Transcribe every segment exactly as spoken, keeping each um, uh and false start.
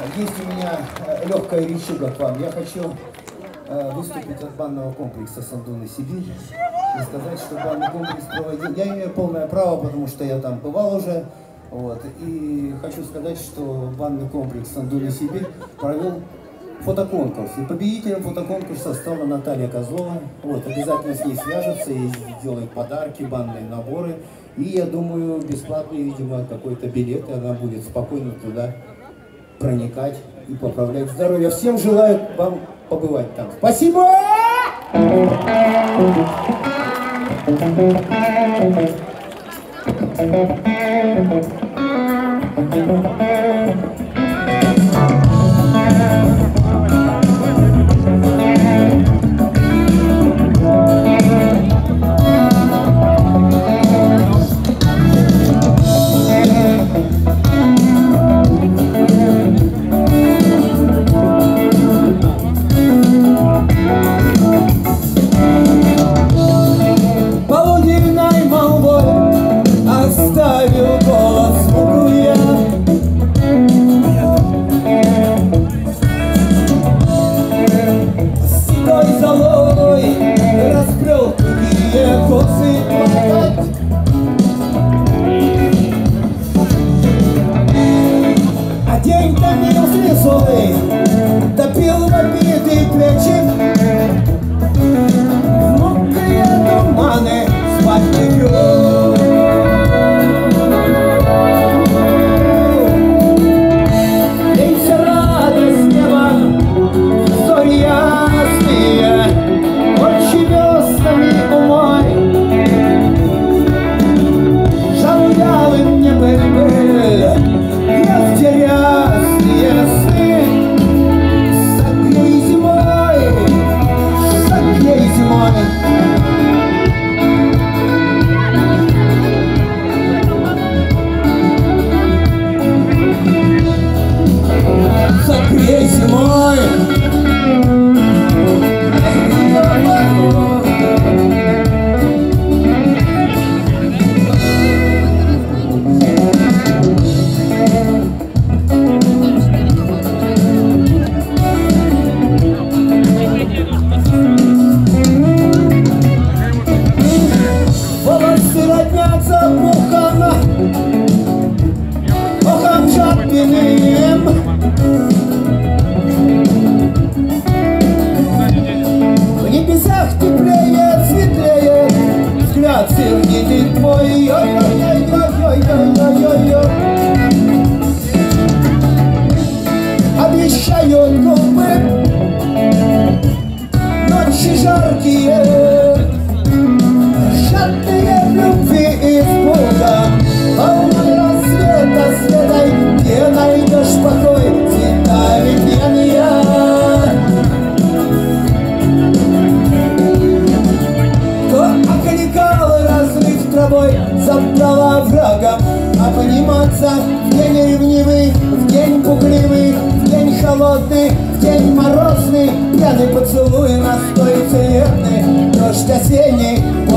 Есть у меня легкая речуга к вам. Я хочу выступить от банного комплекса «Сандун и Сибирь» и сказать, что банный комплекс проводил... Я имею полное право, потому что я там бывал уже. Вот, и хочу сказать, что банный комплекс «Сандун и Сибирь» провел фотоконкурс. И победителем фотоконкурса стала Наталья Козлова. Вот, обязательно с ней свяжутся и сделают подарки, банные наборы. И я думаю, бесплатный, видимо, какой-то билет, и она будет спокойно туда проникать и поправлять здоровье. Всем желаю вам побывать там. Спасибо!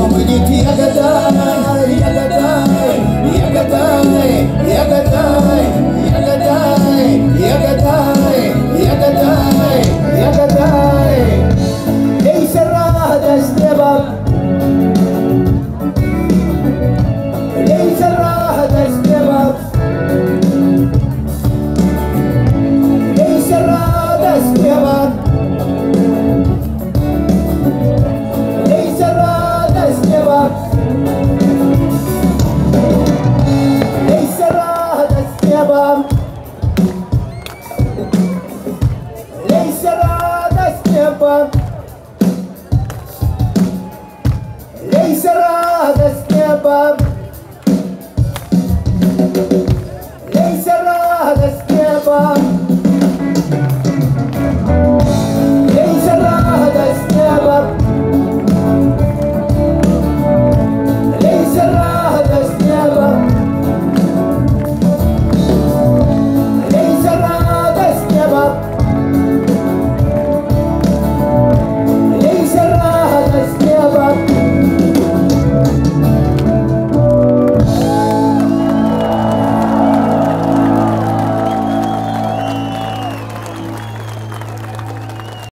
Ягодай, ягодай, ягодай, ягодай.